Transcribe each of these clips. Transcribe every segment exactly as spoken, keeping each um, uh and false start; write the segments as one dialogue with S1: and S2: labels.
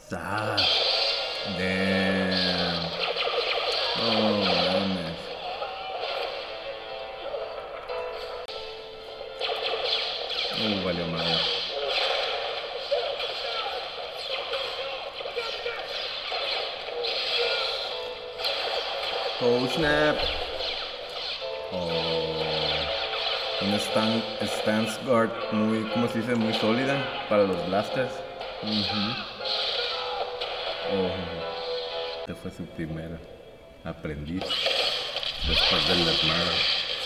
S1: Ah, damn. Oh, mames. Uh, valió madre. Oh, snap. Oh. Una stand, stance guard muy, ¿cómo se dice? Muy sólida para los blasters. Uh-huh. Oh. Este fue su primera aprendiz después del desmadre.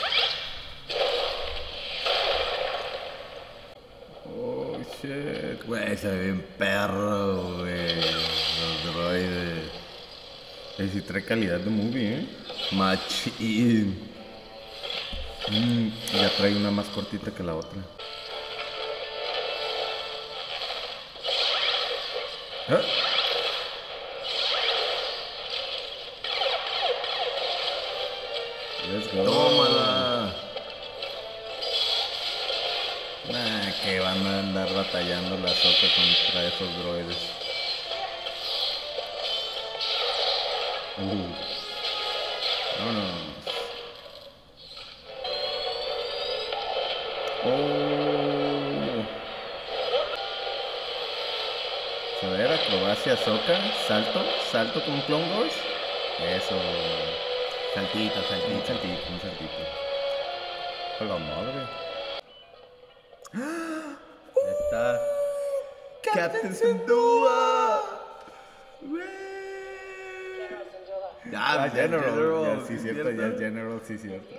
S1: Oh, shit. Güey, se ve bien perro, güey. Los droides. Es si trae calidad de movie, ¿eh? Machín. Mm, ya trae una más cortita que la otra. ¿Eh? Let's go. Tómala. Nah, que van a andar batallando la Ahsoka contra esos droides. Uh. Vámonos. Oh. A ver, acrobacia Ahsoka. Salto, salto con Clone Wars. Eso. Saltito, saltito, un saltito, un saltito. ¡A la madre! Ahí está. Captain Syndulla. Ya, ah, General. General. Ya, sí, cierto, ya General, sí, cierto.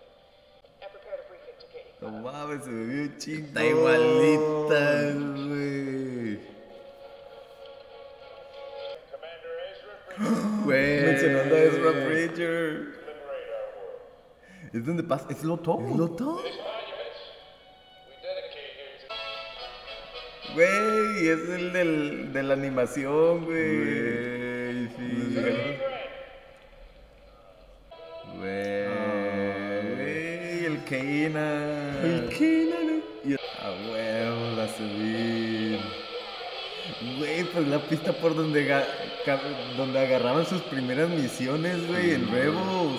S1: No mames, se me vio un chingo. Está igualita, güey. Güey. Mencionando a Ezra Bridger. ¿Es donde pasa? ¿Es Loto? ¿Es Loto? Güey, es el del, de la animación, güey. Sí. Güey. Güey, el Kanan. El Kanan. A huevo, la subí. Güey, pues la pista por donde, donde agarraban sus primeras misiones, güey, en Rebels.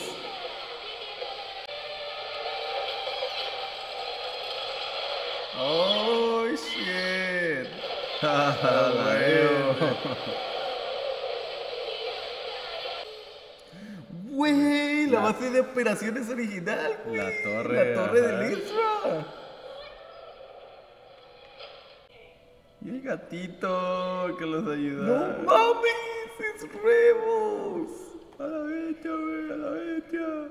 S1: Oh, shit. Güey, la base de operaciones original, güey. La torre. La torre del Ezra. Y el gatito que los ayuda. ¡No mames! ¡Es Rebels! A la bestia, güey, a la bestia.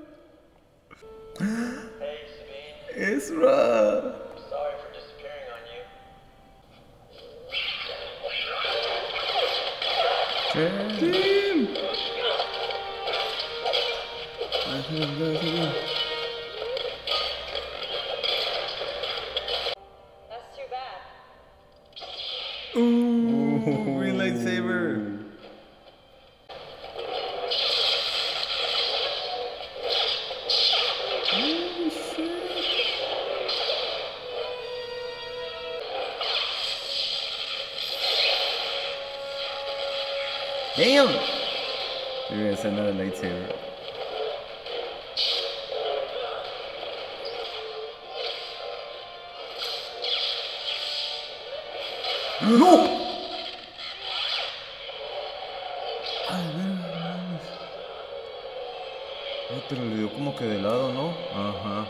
S2: Hey, Sabine.
S1: Ezra.
S2: I'm sorry for disappearing on you.
S1: Tim.
S2: That's too bad.
S1: Ooh, green lightsaber. Oh, shit. Damn. There's another lightsaber. ¡No! Ay, ver, no, pero le dio como que de lado, ¿no? Ajá.